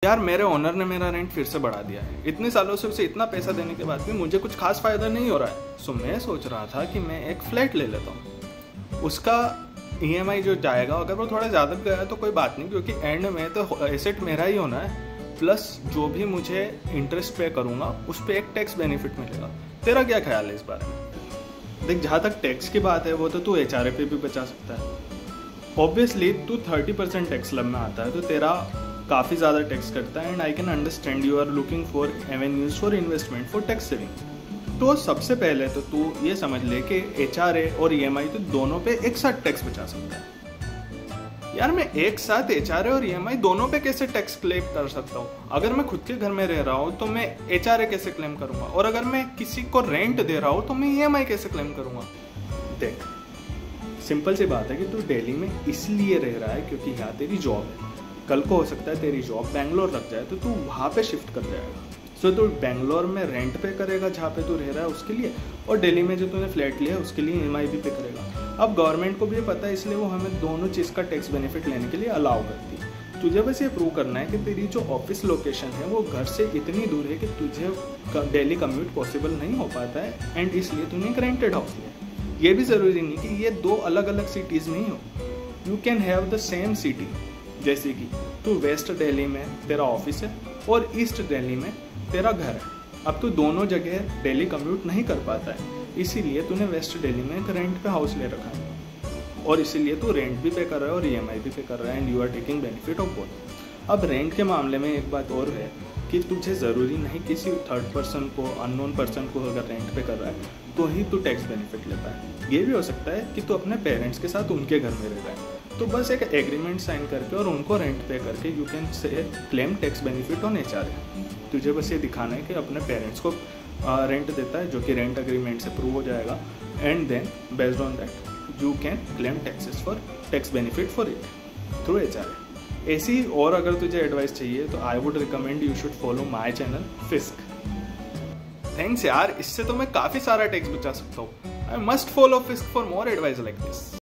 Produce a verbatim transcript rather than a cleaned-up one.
यार मेरे ओनर ने मेरा रेंट फिर से बढ़ा दिया है। इतने सालों से उसे इतना पैसा देने के बाद भी मुझे कुछ खास फायदा नहीं हो रहा है। सो मैं सोच रहा था कि मैं एक फ्लैट ले लेता हूँ। उसका ई एम आई जो जाएगा अगर वो थोड़ा ज़्यादा गया तो कोई बात नहीं, क्योंकि एंड में तो एसेट मेरा ही होना है। प्लस जो भी मुझे इंटरेस्ट पे करूँगा उस पर एक टैक्स बेनिफिट मिलेगा। तेरा क्या ख्याल है इस बारे में? देख, जहाँ तक टैक्स की बात है वो तो तू एच आर ए पे भी बचा सकता है। ऑब्वियसली तू थर्टी परसेंट टैक्स स्लैब में आता है तो तेरा काफ़ी ज़्यादा टैक्स करता है। And I can understand you are looking for avenues for investment for tax saving. तो सबसे पहले तो तू ये समझ ले कि एच आर ए और ई एम आई तो दोनों पे एक साथ टैक्स बचा सकता है। यार मैं एक साथ एच आर ए और ई एम आई दोनों पे कैसे टैक्स क्लेम कर सकता हूँ? अगर मैं खुद के घर में रह रहा हूँ तो मैं एच आर ए कैसे क्लेम करूँगा, और अगर मैं किसी को रेंट दे रहा हूँ तो मैं ई एम आई कैसे क्लेम करूँगा? देख, सिंपल सी बात है कि तू दिल्ली में इसलिए रह रहा है क्योंकि यहाँ तेरी जॉब है। कल को हो सकता है तेरी जॉब बैंगलोर लग जाए तो तू वहाँ पे शिफ्ट कर जाएगा। सो तू बैंगलोर में रेंट पे करेगा जहाँ पे तू रह रहा है उसके लिए, और दिल्ली में जो तूने फ्लैट लिया है उसके लिए ई एम आई भी पे करेगा। अब गवर्नमेंट को भी पता है, इसलिए वो हमें दोनों चीज़ का टैक्स बेनिफिट लेने के लिए अलाउ करती है। तुझे बस ये प्रूव करना है कि तेरी जो ऑफिस लोकेशन है वो घर से इतनी दूर है कि तुझे डेली कम्यूट पॉसिबल नहीं हो पाता है, एंड इसलिए तूने एक रेंटेड हाउस लिया। ये भी ज़रूरी नहीं कि ये दो अलग अलग सिटीज़ नहीं हो, you can have the same city. जैसे कि तू वेस्ट दिल्ली में तेरा ऑफिस है और ईस्ट दिल्ली में तेरा घर है। अब तू दोनों जगह डेली कम्यूट नहीं कर पाता है, इसीलिए तूने वेस्ट दिल्ली में एक रेंट पे हाउस ले रखा है, और इसीलिए तू रेंट भी पे कर रहा है और ई एम आई भी पे कर रहा है, and you are taking benefit of both. अब रेंट के मामले में एक बात और है कि तुझे ज़रूरी नहीं किसी थर्ड पर्सन को, अननोन पर्सन को अगर रेंट पे कर रहा है तो ही तू टैक्स बेनिफिट लेता है। ये भी हो सकता है कि तू अपने पेरेंट्स के साथ उनके घर में रह रहा है, तो बस एक एग्रीमेंट साइन करके और उनको रेंट पे करके you can say claim tax benefit on H R A. तुझे बस ये दिखाना है कि अपने पेरेंट्स को रेंट देता है, जो कि रेंट एग्रीमेंट से प्रूव हो जाएगा, and then based on that you can claim taxes for tax benefit for it through H R A. ऐसी और अगर तुझे एडवाइस चाहिए तो I would recommend you should follow my channel Fisk. Thanks यार, इससे तो मैं काफ़ी सारा टैक्स बचा सकता हूँ। I must follow Fisk for more advice like this.